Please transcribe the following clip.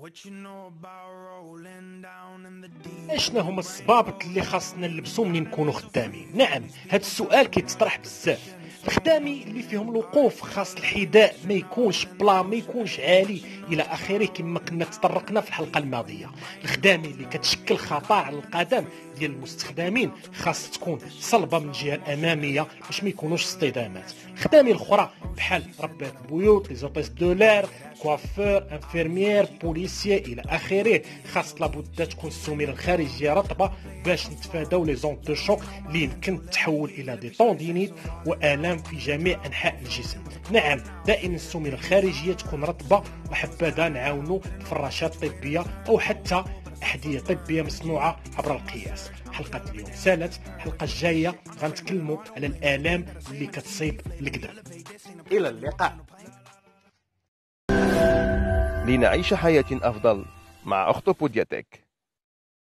شنو هما الصبابط اللي خاصنا نلبسو منين نكونوا خدامين؟ نعم، هذا السؤال كيتطرح بزاف. الخدامي اللي فيهم الوقوف خاص الحذاء ما يكونش بلا، ما يكونش عالي الى اخره كما كنا تطرقنا في الحلقه الماضيه. الخدامي اللي كتشكل خطر على القدم ديال المستخدمين خاص تكون صلبه من الجهه الاماميه باش ما يكونوش اصطدامات. الخدامي الاخرى بحال ربات البيوت، لي زوبيس دولار، كوافور، انفيرميير، بوليسيي الى اخره خاص لابد تكون السميره الخارجيه رطبه باش نتفاداو لي زون دو شوك اللي يمكن تتحول الى دي طوندينيت والام في جميع انحاء الجسم. نعم، دائما السميره الخارجيه تكون رطبه، وحبذا نعاونوا بفراشات طبيه او حتى احذيه طبيه مصنوعه عبر القياس. حلقه اليوم سالت، الحلقه الجايه غنتكلموا على الالام اللي كتصيب القدم. الى اللقاء. لنعيش حياة أفضل مع أخطو بودياتك.